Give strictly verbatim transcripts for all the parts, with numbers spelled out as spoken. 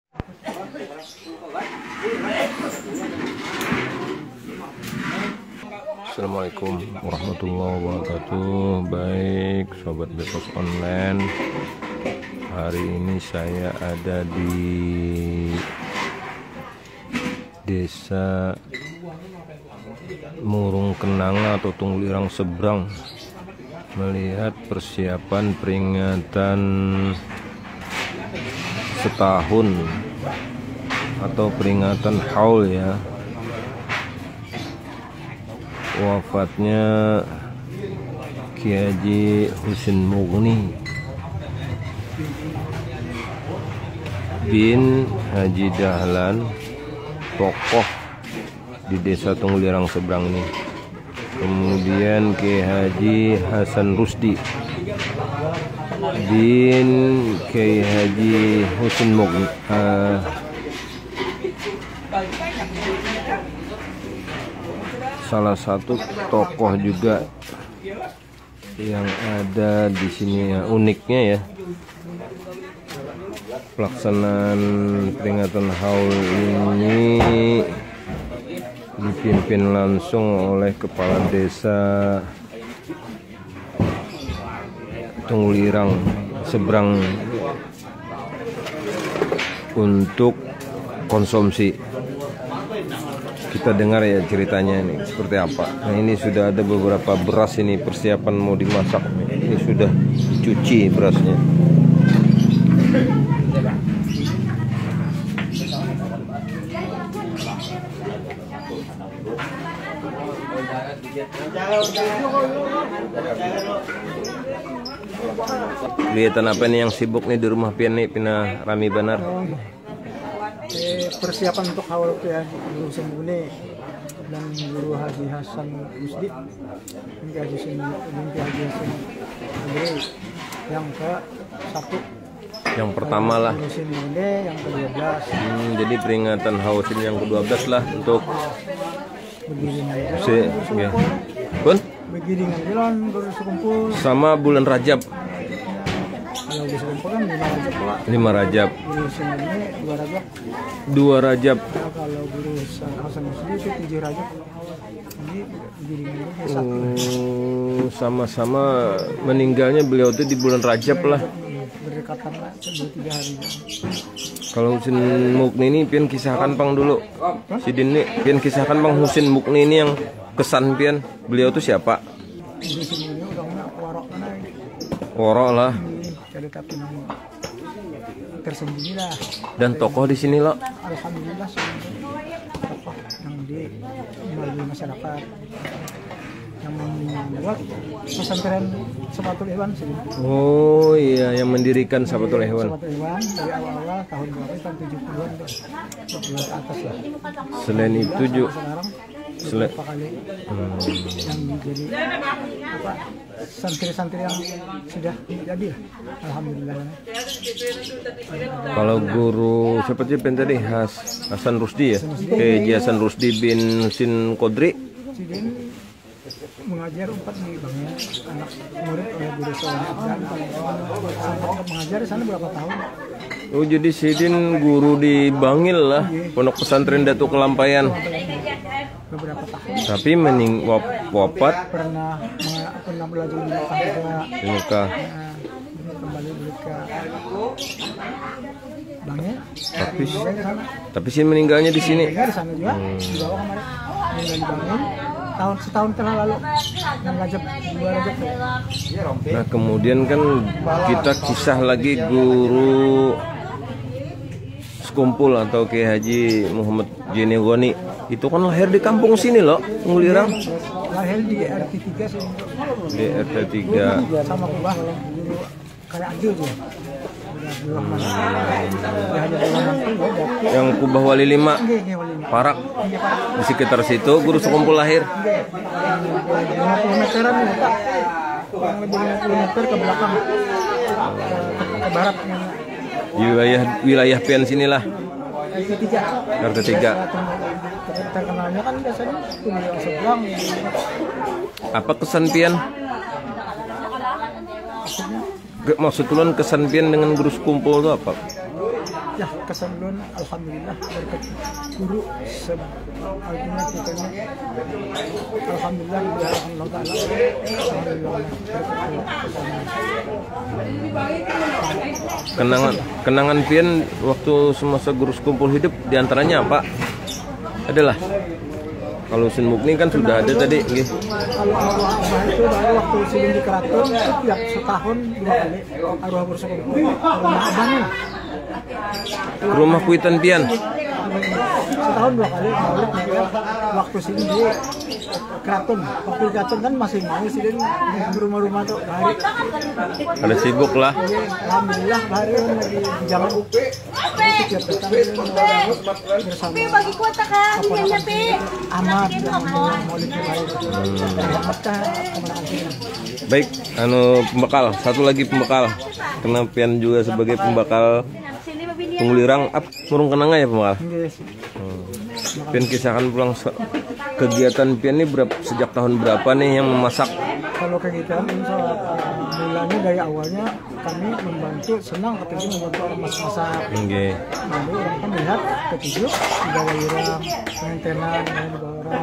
Assalamualaikum warahmatullahi wabarakatuh. Baik sobat Bepos Online, hari ini saya ada di Desa Murung Kenanga atau Tunglirang Seberang, melihat persiapan peringatan setahun atau peringatan haul ya, wafatnya Kiai Haji Husin Mughni bin Haji Dahlan, tokoh di Desa Tunglirang Seberang ini. Kemudian Kiai Haji Hasan Rusdi bin Kiai Haji Husin Mughni, uh, salah satu tokoh juga yang ada di sini ya. Uniknya ya, pelaksanaan peringatan haul ini dipimpin langsung oleh Kepala Desa Tunglirang Seberang untuk konsumsi. Kita dengar ya ceritanya ini seperti apa. Nah, ini sudah ada beberapa beras, ini persiapan mau dimasak. Ini sudah dicuci berasnya. Kelihatan apa nih yang sibuk nih di rumah pian nih, Pina Rami Banar? Eh, persiapan untuk haul ya Guru Sembune dan Guru Haji Hasan Rusdi, ini Haji Haji Hasan Rusdi yang ke satu, yang pertama lah Guru Sembune yang ke dua belas. Hmm, jadi peringatan haul ini yang ke dua belas lah untuk si, ya. Pun begini ngambilan Guru Sekumpul sama bulan Rajab. Kalau di Sekumpul kan lima Rajab pula. lima Rajab. Guru Sembune dua Rajab. dua Rajab. Nah, kalau Guru Hasan Rusdi itu tujuh Rajab. Ini begini ngambilan satu. Oh, sama-sama meninggalnya beliau itu di bulan Rajab lah. Berdekatan lah dua tiga hari. Kalau Husin Mughni ini pian kisahkan pang dulu. Sidin nih pian kisahkan pang Husin Mughni ini yang kesan pian. Beliau itu siapa? Guru Sembune udah warok mana? Warok lah. Jadi tapi tersembunyi lah. Dan tokoh di sini loh. Alhamdulillah tokoh yang di melalui masyarakat yang membuat pesantren Sabatul Ikhwan sih. Oh iya, yang mendirikan Sabatul Ikhwan. Sabatul Ikhwan dari awal-awal tahun berapa? Tahun tujuh puluhan deh. tujuh puluhan ke atas lah. Selain itu juga sekarang Selain beberapa kali hmm. yang jadi apa santri-santri yang sudah jadi lah. Alhamdulillah. Kalau guru siapa sih pen tadi? Has, Hasan Rusdi ya? Kiai Haji Hasan Rusdi bin Husin Qodri. Sidin mengajar empat di Bangil, anak murid oleh Guru Soleh Abdan. Sempat mengajar di sana berapa tahun? Oh jadi Sidin guru di Bangil lah, Pondok Pesantren Datuk Kelampayan. Beberapa tahun. Tapi mening wap, wafat Pernah pernah belajar di Mekah juga. di Mekah. Nah, kembali balik ke Bangil. Tapi tapi sih meninggalnya di sini. Di sana juga, di bawah kemarin. Meninggal di Bangil. Tahun setahun telah lalu yang Rajab dua Rajab. Nah kemudian kan kita kisah lagi guru Sekumpul atau Kiai Haji Muhammad Jeni Ghani itu kan lahir di kampung sini loh, Tunglirang. Lahir di R T tiga sih. Di R T tiga. Sama kubah dulu kayak adil dia. Yang Kubah Wali Lima Parak di sekitar situ guru Sekumpul lahir. lima puluh meteran ya Pak, kurang lebih lima puluh meter ke belakang ke, ke barat di wilayah wilayah pian sinilah R T tiga. R T tiga. Terkenalnya kan biasanya Tunglirang Seberang. Apa kesan pian? Maksud tulan kesan pian dengan guru Sekumpul itu apa? ya kesembuhan alhamdulillah berkat guru artinya kita ini alhamdulillah diberikan Allah Taala alhamdulillah Kenangan kenangan pian waktu semasa guru sekumpul hidup diantaranya apa? Adalah kalau Sin Mukni kan sudah ada tadi, nggih. Kalau arwah abah itu dari waktu sebelum di keraton itu tiap setahun dua kali arwah bersekumpul rumah abahnya. Rumah Kuitan pian. Setahun dua kali maulid juga waktu sini di keraton. Waktu di keraton kan masih mau sih di rumah-rumah tuh hari. Ada sibuk lah. Alhamdulillah hari ini lagi di jalan. Setiap datang bersama. Bagi kuota kan, nyapi. Amat maulid baik. Baik, anu pembekal, satu lagi pembekal. Karena pian juga sebagai pembekal Tunggulirang up murung kenanga ya pembekal. Hmm. Pian kisahkan pulang kegiatan pian ini berapa, sejak tahun berapa nih yang memasak? Kalau kegiatan ini uh, mulanya dari awalnya kami membantu, senang ketika membantu orang masak-masak. Okay. Lalu orang kan melihat ketujuh dibawa orang maintenance dan dibawa orang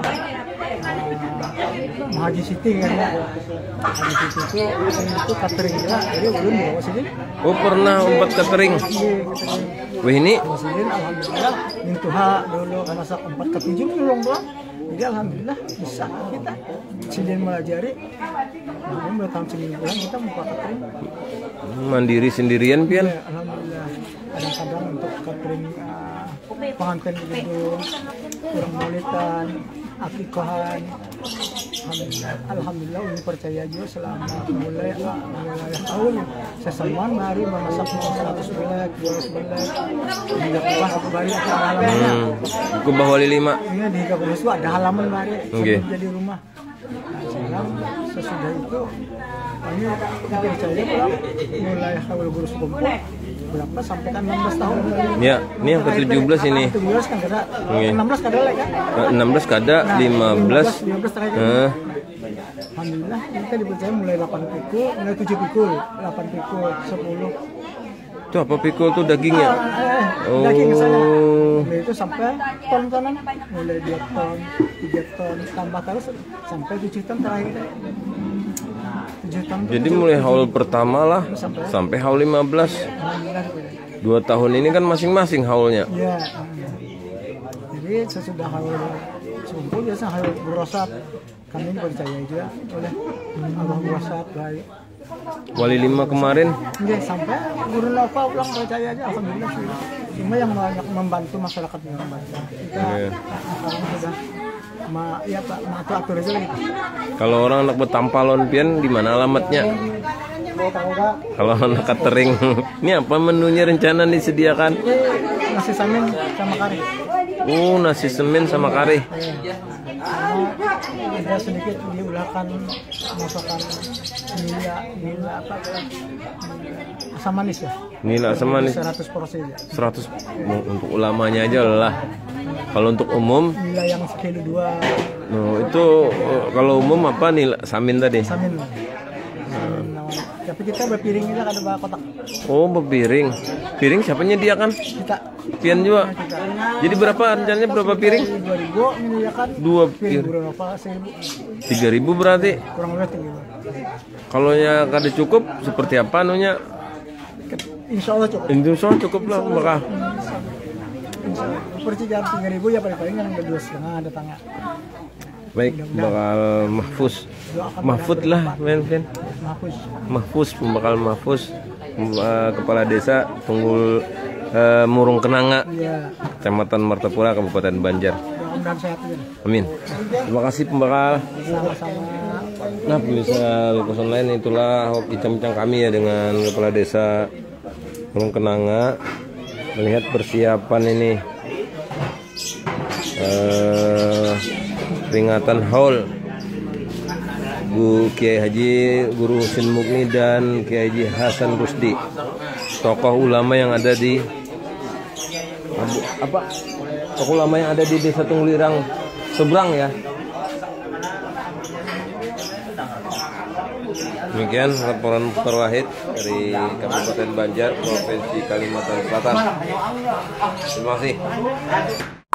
uh, Mahaji Siti kan ya. Mahaji Siti itu itu catering ya, jadi belum dibawa sini. Oh pernah umpat catering. Wah ini. Sini alhamdulillah mintuha dulu kan masak empat ketujuh belum doang. Jadi alhamdulillah bisa kita sini melajari. Nah, mulai tahun sembilan bulan kita membuka catering. Mandiri sendirian pian? Ya, alhamdulillah. Kadang-kadang untuk catering uh, pengantin di gedung, kurang maulidan, akikahan. Alhamdulillah, alhamdulillah ini percaya juga selama mulai uh, mulai tahun sesamaan hari memasak seratus belek, dua ratus belek. Tidak kubah aku bari aku halamannya. Hmm. Kubah wali lima. Ini di Kabupaten itu ada halaman bari okay. Jadi rumah. Nah, sekarang sesudah itu kami dipercaya pulang mulai awal guru sekumpul berapa sampai kan enam belas tahun. Ya, ini yang ke tujuh belas ini. tujuh belas kan kada. Okay. enam belas kada lagi kan? enam belas kada, lima belas. lima belas terakhir. Heeh. Alhamdulillah kita dipercaya mulai delapan pikul, mulai tujuh pikul, delapan pikul, sepuluh. Itu apa pikul tuh dagingnya? Ah, eh, oh. Daging sana. Mulai itu sampai ton-tonan, mulai dua ton, tiga ton, tambah terus sampai tujuh ton terakhir. tujuh ton. Jadi mulai haul pertama lah sampai, sampai haul lima belas. Dua tahun ini kan masing-masing haulnya. Iya. Jadi sesudah haul subuh biasa haul berosat. Kami percaya juga oleh Allah berosat baik. Wali lima kemarin. Iya, sampai guru Nova pulang percaya aja alhamdulillah sih. Cuma yang banyak membantu masyarakat yang membantu. Kita yeah. sekarang sudah ma ya Pak, ma atur aja gitu. Kalau orang anak betampalon pian di mana alamatnya? Kalau anak catering, ini apa menunya rencana disediakan? Nasi samin sama kari. Oh, nasi semen sama kari. Karena ada sedikit diulahkan masakan nila nila apa asam manis ya. Nila asam manis. seratus porsi ya. seratus untuk ulamanya aja lah. Kalau untuk umum nila yang sekilo dua. No, itu kalau umum apa nila samin tadi? Samin. Samin. Tapi kita berpiring aja ada bawa kotak. Oh, berpiring. Piring siapa nyediakan? Kita. Pian juga. Kita. Jadi berapa rencananya berapa piring? dua ribu menyediakan. Dua piring. piring. seribu. tiga ribu berarti. Kurang lebih tiga ribu. Kalau nya kada cukup seperti apa anunya? Insya Allah cukup. Insya Allah cukup lah bakal. Percikan tiga ribu ya paling-paling yang ada dua setengah ada tangga. Baik, bakal mahfuz. Mahfud lah, men, men. Mahfuz. Mahfuz, pembakal mahfuz. Uh, Kepala Desa Tunggul uh, Murung Kenanga, ya. Kecamatan Martapura, Kabupaten Banjar. Mudah-mudahan sehat ya. Amin. Terima kasih pembakal. Sama-sama. Nah, pemirsa Lukas Online, itulah bincang-bincang kami ya dengan Kepala Desa Murung Kenanga melihat persiapan ini uh, peringatan haul Bu Kiai Haji Guru Sin Mukni dan Kiai Haji Hasan Rusdi, tokoh ulama yang ada di apa? Tokoh ulama yang ada di Desa Tunggulirang seberang ya. Demikian laporan Mukhtar Wahid dari Kabupaten Banjar, Provinsi Kalimantan Selatan. Terima kasih.